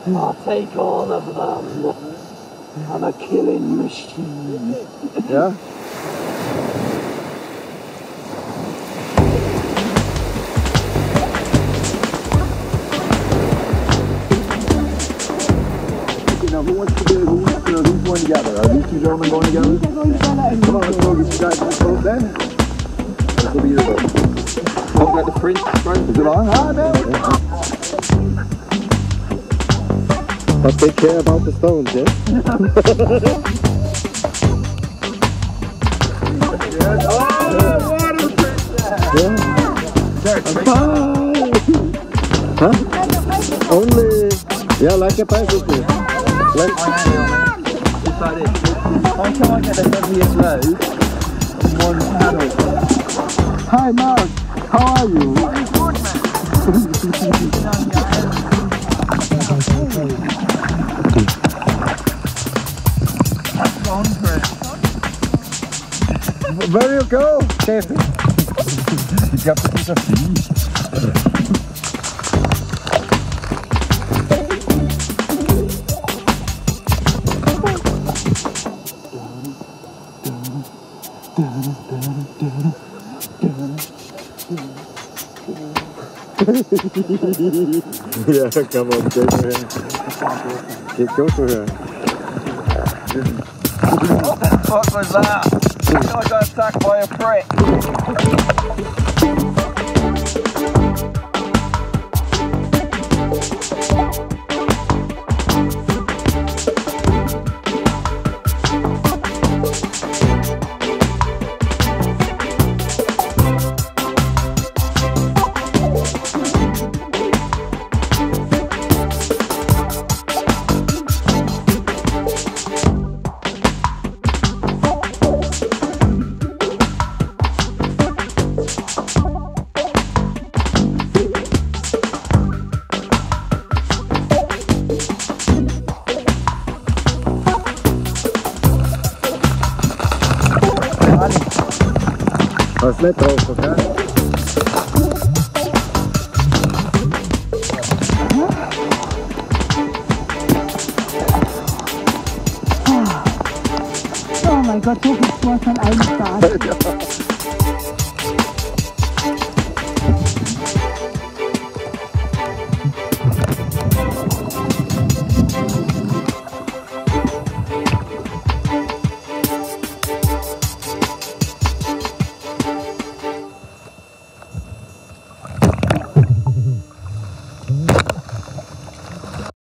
I'll take all of them. I'm a killing machine. Yeah? Now, who's going together? Are these two gentlemen going together? Come on, let's go get you guys in the boat then. This will be your boat. Oh, got the Fritz, right? Is it on? Ah, no. But they care about the stones, yeah? Yes. Oh, water princess! Yeah. Huh? Only, yeah, like a bicycle. Like, just like this. How can I get the heaviest load in one paddle? Hi Mark, how are you? I'm good, man. Where do you go, David? You got the piece of fish. Yeah, come on, go to her. Go to her. What the fuck was that? I got attacked by a prick. Was lädt drauf, okay? Oh mein Gott, so viel Sport an einem Tag.